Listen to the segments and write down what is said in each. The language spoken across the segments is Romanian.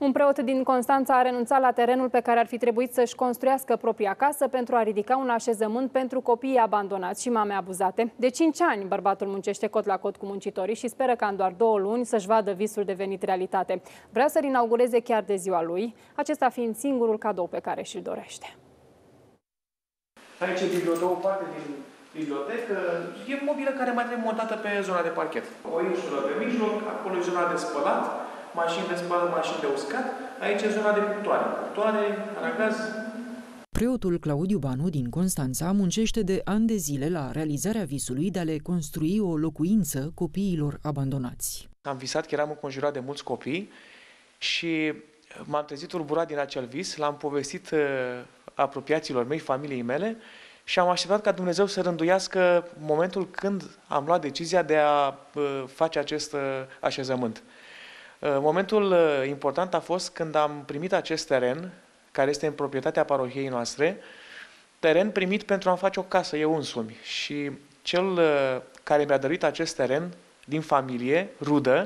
Un preot din Constanța a renunțat la terenul pe care ar fi trebuit să-și construiască propria casă pentru a ridica un așezământ pentru copiii abandonați și mame abuzate. De 5 ani, bărbatul muncește cot la cot cu muncitorii și speră ca în doar 2 luni să-și vadă visul devenit realitate. Vrea să-l inaugureze chiar de ziua lui, acesta fiind singurul cadou pe care și-l dorește. Aici e bibliotecă, o parte din bibliotecă, e mobilă care mai trebuie montată pe zona de parchet. O insulă pe mijloc, acolo e zona de spălat, mașini de spălat, mașini de uscat, aici e zona de cuptoare. Cuptoare, aragaz. Preotul Claudiu Banu din Constanța muncește de ani de zile la realizarea visului de a le construi o locuință copiilor abandonați. Am visat că eram înconjurat de mulți copii și m-am trezit tulburat din acel vis, l-am povestit apropiaților mei, familiei mele și am așteptat ca Dumnezeu să rânduiască momentul când am luat decizia de a face acest așezământ. Momentul important a fost când am primit acest teren, care este în proprietatea parohiei noastre, teren primit pentru a-mi face o casă eu însumi. Și cel care mi-a dăruit acest teren, din familie, rudă,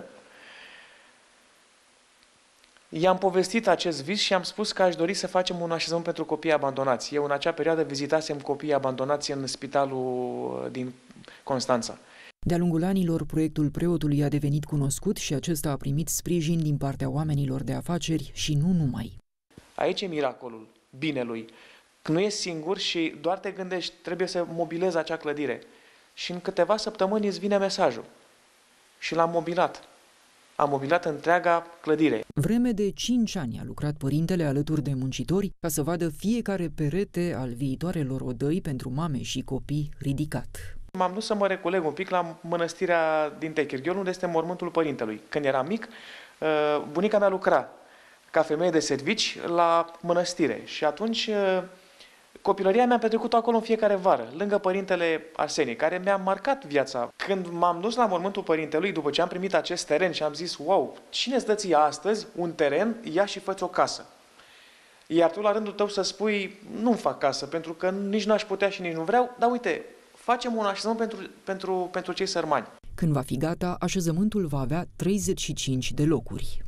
i-am povestit acest vis și am spus că aș dori să facem un așezământ pentru copii abandonați. Eu în acea perioadă vizitasem copiii abandonați în spitalul din Constanța. De-a lungul anilor, proiectul preotului a devenit cunoscut și acesta a primit sprijin din partea oamenilor de afaceri și nu numai. Aici e miracolul binelui. Că nu ești singur și doar te gândești, trebuie să mobilezi acea clădire. Și în câteva săptămâni îți vine mesajul. Și l-am mobilat. Am mobilat întreaga clădire. Vreme de 5 ani a lucrat părintele alături de muncitori ca să vadă fiecare perete al viitoarelor odăi pentru mame și copii ridicat. M-am dus să mă reculeg un pic la mănăstirea din Techirghiol, unde este mormântul părintelui. Când eram mic, bunica mea lucra ca femeie de servici la mănăstire și atunci copilăria mea am petrecut acolo în fiecare vară, lângă părintele Arsenie, care mi-a marcat viața. Când m-am dus la mormântul părintelui, după ce am primit acest teren și am zis, wow, cine îți dă ție astăzi un teren, ia și fă-ți o casă. Iar tu la rândul tău să spui, nu-mi fac casă, pentru că nici n-aș putea și nici nu vreau, dar uite, facem un așezământ pentru cei sărmani. Când va fi gata, așezământul va avea 35 de locuri.